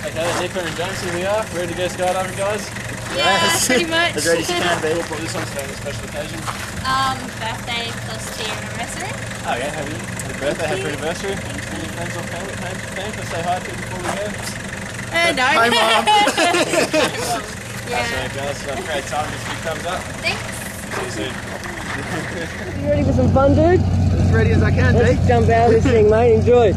Okay, Nicola and James, here we are. Ready to go skydiving, guys? Yeah, pretty much. As ready as you can be. What brought this on today on a special occasion? Birthday plus 2 anniversary. Oh yeah, happy birthday, happy anniversary. Any friends or family came to say hi to before we go? No. Hi, Mum. That's right, guys. Great time. Just big thumbs up. Thanks. See you soon. You ready for some fun, dude? As ready as I can be. Let's jump out of this thing, mate. Enjoy.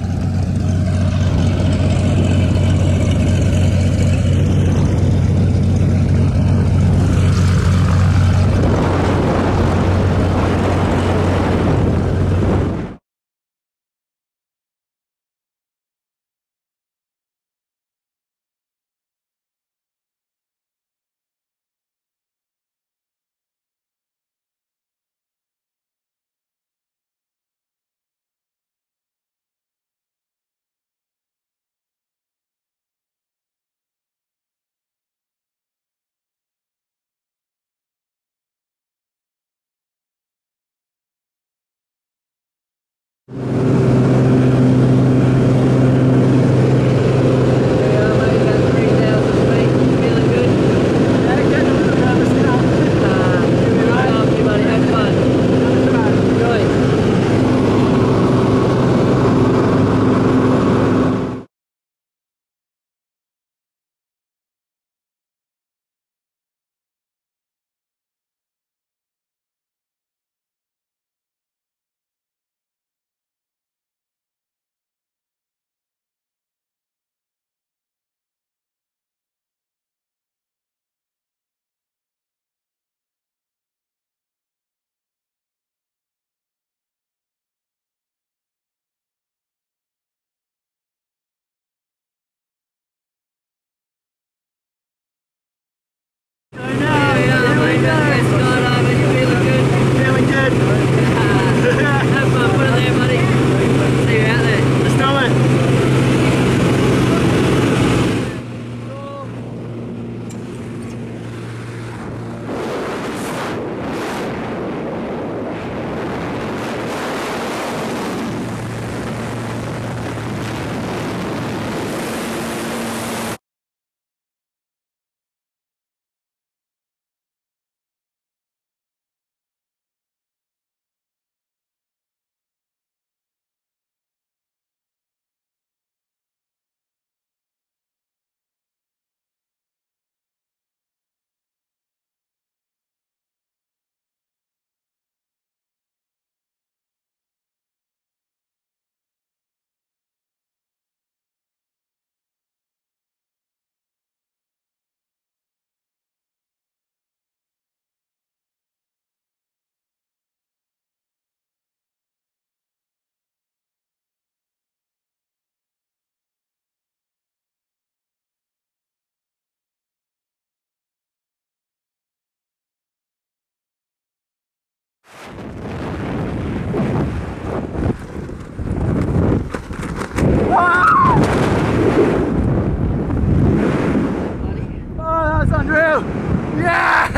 Oh, that's unreal! Yeah!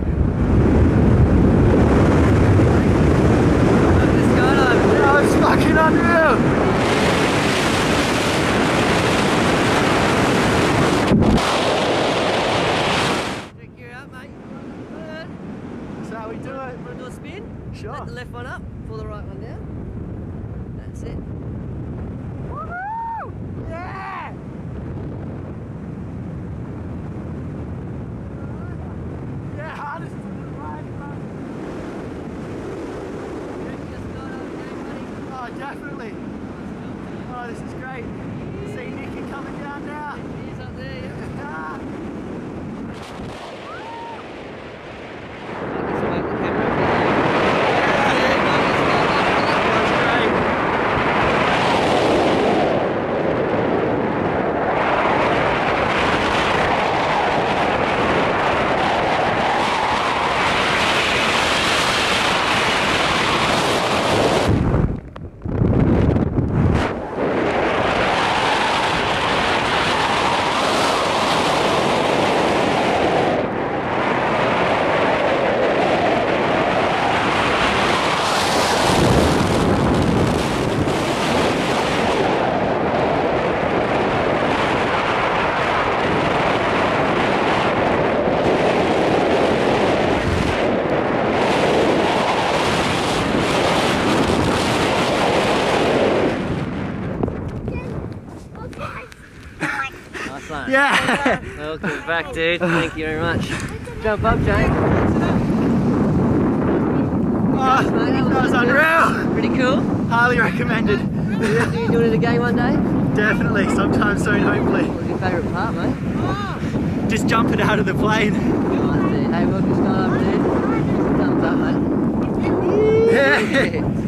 That was fucking unreal! You're out, mate. That's how we do it. Want to do a spin? Sure. Let the left one up, pull the right one down. That's it. Woohoo! Yeah! Yeah, hardest to the right, Oh, definitely. Oh, this is great. See Nicky coming down now. He's up there. Ah. Yeah. Welcome back, dude. Thank you very much. Jump up, Jake. Oh, that was unreal. Pretty cool. Highly recommended. Do you do it again one day? Definitely, sometime soon, hopefully. What was your favourite part, mate? Just jumping out of the plane. Nice, dude. Hey, welcome to Skydive, dude. Thumbs up, mate. Yeah.